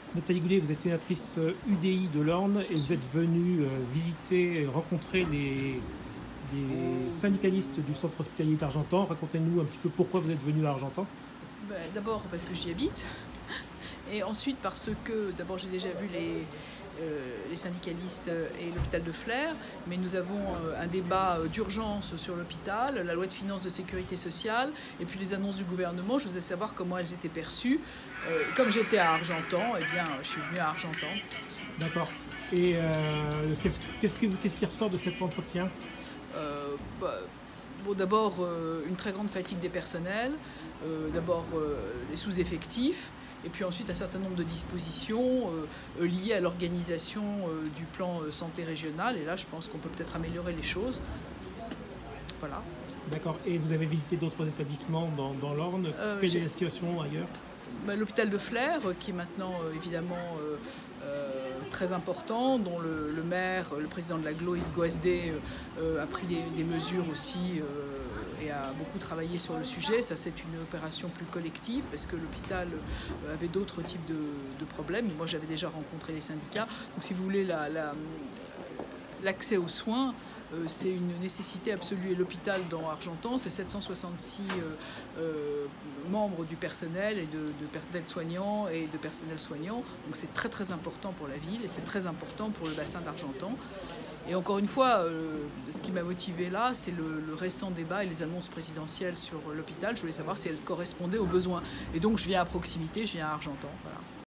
Nathalie Goulet, vous êtes sénatrice UDI de l'Orne et vous êtes venue visiter, rencontrer les syndicalistes du centre hospitalier d'Argentan. Racontez-nous un petit peu pourquoi vous êtes venue à Argentan. D'abord parce que j'y habite, et ensuite parce que d'abord j'ai déjà vu les syndicalistes et l'hôpital de Flers, mais nous avons un débat d'urgence sur l'hôpital, la loi de finances de sécurité sociale, et puis les annonces du gouvernement. Je voulais savoir comment elles étaient perçues. Comme j'étais à Argentan, eh bien, je suis venue à Argentan. D'accord. Et qu'est-ce qui ressort de cet entretien? Bon, d'abord, une très grande fatigue des personnels, d'abord les sous-effectifs, et puis ensuite un certain nombre de dispositions liées à l'organisation du plan santé régional. Et là, je pense qu'on peut peut-être améliorer les choses. Voilà. D'accord. Et vous avez visité d'autres établissements dans l'Orne? Quelle est la situation ailleurs? L'hôpital de Flers, qui est maintenant évidemment très important, dont le maire, le président de l'agglo, Yves Goasdé, a pris des mesures aussi et a beaucoup travaillé sur le sujet. Ça, c'est une opération plus collective parce que l'hôpital avait d'autres types de problèmes. Moi, j'avais déjà rencontré les syndicats. Donc, si vous voulez, l'accès aux soins, c'est une nécessité absolue. Et l'hôpital dans Argentan, c'est 766 membres du personnel et d'aides-soignants et de personnel soignant. Donc c'est très très important pour la ville et c'est très important pour le bassin d'Argentan. Et encore une fois, ce qui m'a motivé là, c'est le récent débat et les annonces présidentielles sur l'hôpital. Je voulais savoir si elles correspondaient aux besoins. Et donc je viens à proximité, je viens à Argentan. Voilà.